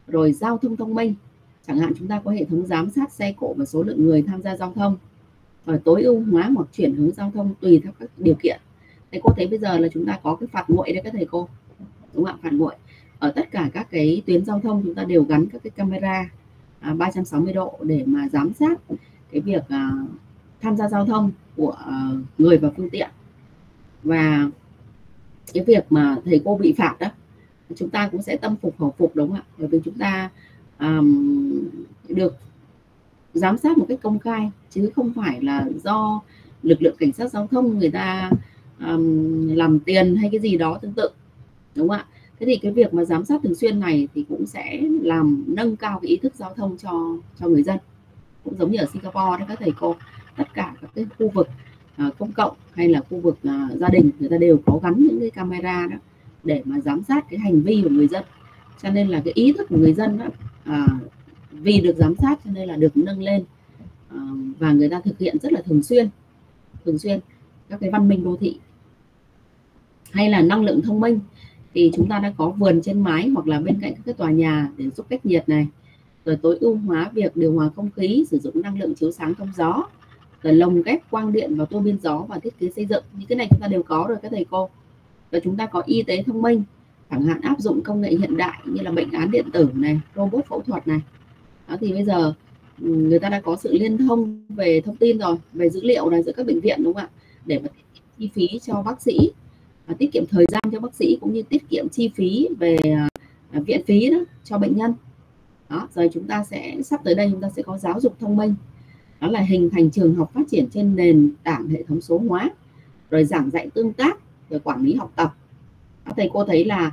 rồi giao thông thông minh, chẳng hạn chúng ta có hệ thống giám sát xe cộ và số lượng người tham gia giao thông, rồi tối ưu hóa hoặc chuyển hướng giao thông tùy theo các điều kiện. Thầy cô thấy bây giờ là chúng ta có cái phạt nguội đấy các thầy cô, đúng không ạ? Phạt nguội ở tất cả các cái tuyến giao thông chúng ta đều gắn các cái camera 360 độ để mà giám sát cái việc tham gia giao thông của người và phương tiện. Và cái việc mà thầy cô bị phạt đó, chúng ta cũng sẽ tâm phục khẩu phục, đúng không ạ? Bởi vì chúng ta được giám sát một cách công khai, chứ không phải là do lực lượng cảnh sát giao thông người ta làm tiền hay cái gì đó tương tự, đúng không ạ? Thế thì cái việc mà giám sát thường xuyên này thì cũng sẽ làm nâng cao cái ý thức giao thông cho người dân. Cũng giống như ở Singapore đấy các thầy cô, tất cả các cái khu vực công cộng hay là khu vực gia đình người ta đều có gắn những cái camera đó để mà giám sát cái hành vi của người dân. Cho nên là cái ý thức của người dân đó, vì được giám sát cho nên là được nâng lên, và người ta thực hiện rất là thường xuyên các cái văn minh đô thị. Hay là năng lượng thông minh thì chúng ta đã có vườn trên mái hoặc là bên cạnh các cái tòa nhà để giúp cách nhiệt này, rồi tối ưu hóa việc điều hòa không khí, sử dụng năng lượng chiếu sáng thông gió, rồi lồng ghép quang điện vào tua bin gió và thiết kế xây dựng. Những cái này chúng ta đều có rồi các thầy cô. Rồi chúng ta có y tế thông minh, chẳng hạn áp dụng công nghệ hiện đại như là bệnh án điện tử này, robot phẫu thuật này. Đó, thì bây giờ người ta đã có sự liên thông về thông tin rồi, về dữ liệu này giữa các bệnh viện, đúng không ạ? Để mà tiết kiệm chi phí cho bác sĩ, và tiết kiệm thời gian cho bác sĩ, cũng như tiết kiệm chi phí về viện phí đó cho bệnh nhân. Đó, rồi chúng ta sẽ sắp tới đây chúng ta sẽ có giáo dục thông minh, đó là hình thành trường học phát triển trên nền tảng hệ thống số hóa, rồi giảng dạy tương tác, rồi quản lý học tập. Đó, thầy cô thấy là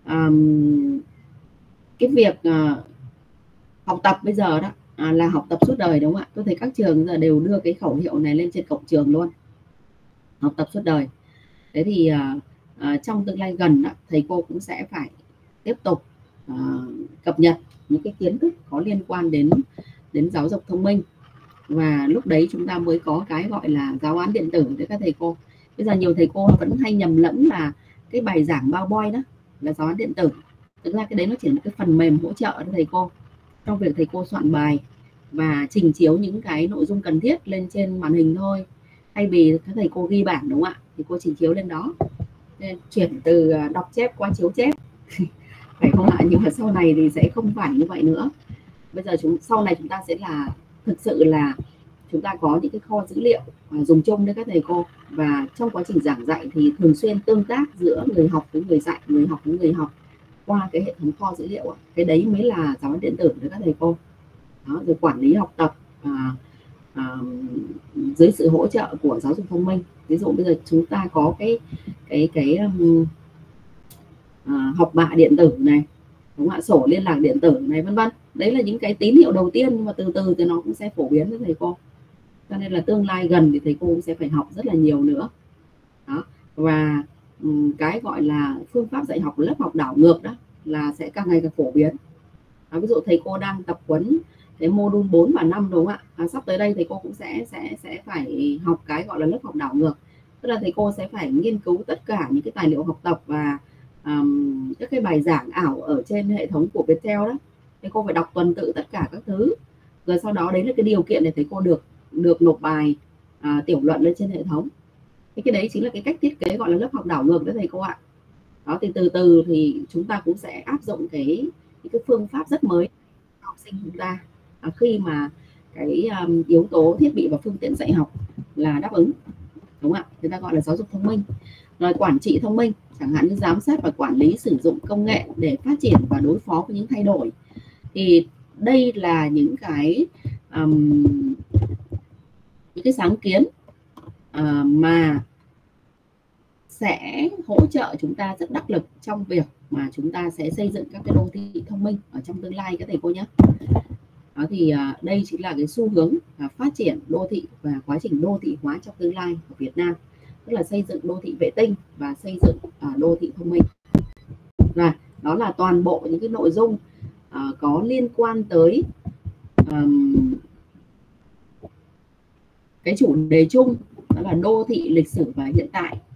cái việc học tập bây giờ đó là học tập suốt đời, đúng không ạ? Tôi thấy các trường giờ đều đưa cái khẩu hiệu này lên trên cổng trường luôn, học tập suốt đời. Thế thì trong tương lai gần đó, thầy cô cũng sẽ phải tiếp tục cập nhật những cái kiến thức có liên quan đến giáo dục thông minh, và lúc đấy chúng ta mới có cái gọi là giáo án điện tử đấy các thầy cô. Bây giờ nhiều thầy cô vẫn hay nhầm lẫn là cái bài giảng PowerPoint đó là giáo án điện tử. Thực ra cái đấy nó chỉ là cái phần mềm hỗ trợ cho thầy cô trong việc thầy cô soạn bài và trình chiếu những cái nội dung cần thiết lên trên màn hình thôi, thay vì các thầy cô ghi bảng, đúng không ạ? Thì cô trình chiếu lên đó, nên chuyển từ đọc chép qua chiếu chép phải không ạ? Nhưng mà sau này thì sẽ không phải như vậy nữa. Bây giờ sau này chúng ta sẽ là thực sự là chúng ta có những cái kho dữ liệu dùng chung với các thầy cô, và trong quá trình giảng dạy thì thường xuyên tương tác giữa người học với người dạy, người học với người học qua cái hệ thống kho dữ liệu. Cái đấy mới là giáo án điện tử với các thầy cô. Đó, rồi quản lý học tập dưới sự hỗ trợ của giáo dục thông minh. Ví dụ bây giờ chúng ta có cái học bạ điện tử này, đúng không ạ? Sổ liên lạc điện tử này, vân vân. Đấy là những cái tín hiệu đầu tiên, nhưng mà từ từ thì nó cũng sẽ phổ biến với thầy cô. Cho nên là tương lai gần thì thầy cô cũng sẽ phải học rất là nhiều nữa. Đó. Và cái gọi là phương pháp dạy học lớp học đảo ngược đó là sẽ càng ngày càng phổ biến. Ví dụ thầy cô đang tập huấn cái module 4 và 5, đúng không ạ? Sắp tới đây thầy cô cũng sẽ phải học cái gọi là lớp học đảo ngược. Tức là thầy cô sẽ phải nghiên cứu tất cả những cái tài liệu học tập và các cái bài giảng ảo ở trên hệ thống của Viettel đó. Thầy cô phải đọc tuần tự tất cả các thứ. Rồi sau đó đấy là cái điều kiện để thầy cô được nộp bài tiểu luận lên trên hệ thống. Cái đấy chính là cái cách thiết kế gọi là lớp học đảo ngược đó thầy cô ạ. Đó, thì từ từ thì chúng ta cũng sẽ áp dụng những cái phương pháp rất mới học sinh chúng ta khi mà cái yếu tố thiết bị và phương tiện dạy học là đáp ứng, đúng không ạ? Người ta gọi là giáo dục thông minh. Rồi quản trị thông minh, chẳng hạn như giám sát và quản lý sử dụng công nghệ để phát triển và đối phó với những thay đổi. Thì đây là những cái sáng kiến mà sẽ hỗ trợ chúng ta rất đắc lực trong việc mà chúng ta sẽ xây dựng các cái đô thị thông minh ở trong tương lai các thầy cô nhé. Đó, thì đây chính là cái xu hướng phát triển đô thị và quá trình đô thị hóa trong tương lai của Việt Nam, tức là xây dựng đô thị vệ tinh và xây dựng đô thị thông minh. Và đó là toàn bộ những cái nội dung có liên quan tới cái chủ đề chung, đó là đô thị lịch sử và hiện tại